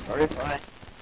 Very fine.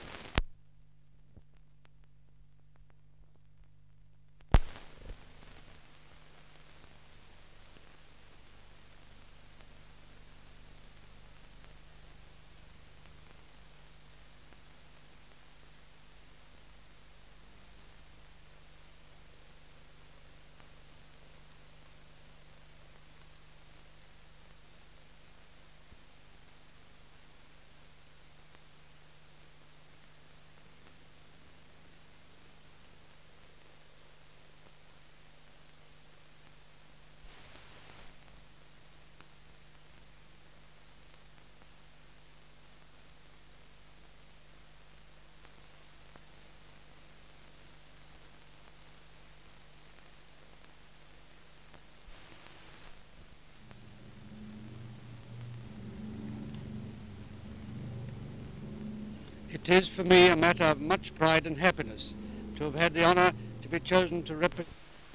It is for me a matter of much pride and happiness to have had the honor to be chosen to represent.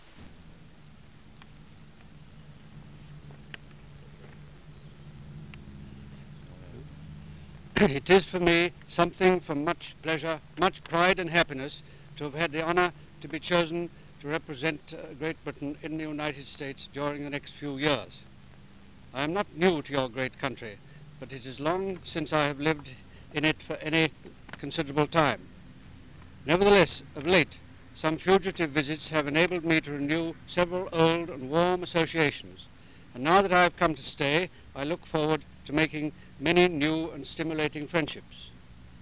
It is for me something for much pleasure, much pride and happiness to have had the honor to be chosen to represent Great Britain in the United States during the next few years. I am not new to your great country, but it is long since I have lived in it for any considerable time. Nevertheless, of late, some fugitive visits have enabled me to renew several old and warm associations, and now that I have come to stay, I look forward to making many new and stimulating friendships.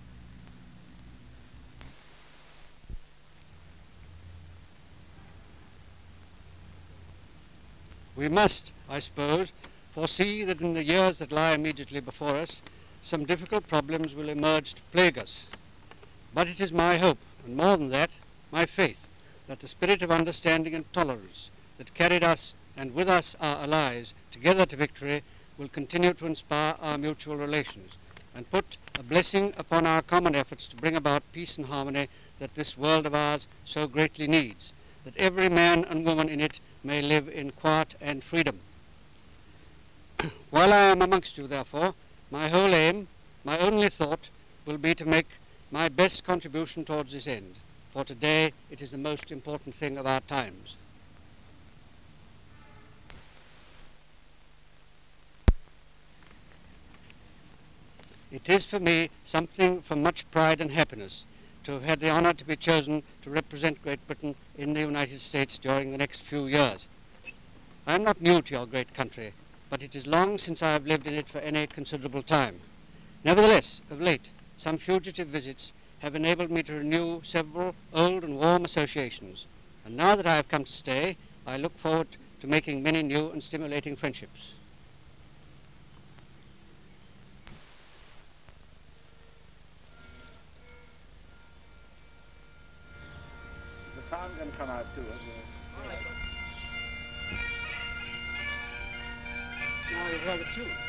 We must, I suppose, foresee that in the years that lie immediately before us, some difficult problems will emerge to plague us. But it is my hope, and more than that, my faith, that the spirit of understanding and tolerance that carried us and with us our allies together to victory will continue to inspire our mutual relations and put a blessing upon our common efforts to bring about peace and harmony that this world of ours so greatly needs, that every man and woman in it may live in quiet and freedom. While I am amongst you, therefore, my whole aim, my only thought, will be to make my best contribution towards this end, for today it is the most important thing of our times. It is for me something for much pride and happiness to have had the honor to be chosen to represent Great Britain in the United States during the next few years. I am not new to your great country, but it is long since I have lived in it for any considerable time. Nevertheless, of late, some fugitive visits have enabled me to renew several old and warm associations, and now that I have come to stay, I look forward to making many new and stimulating friendships. The sound can come out too. Now you hear the tune.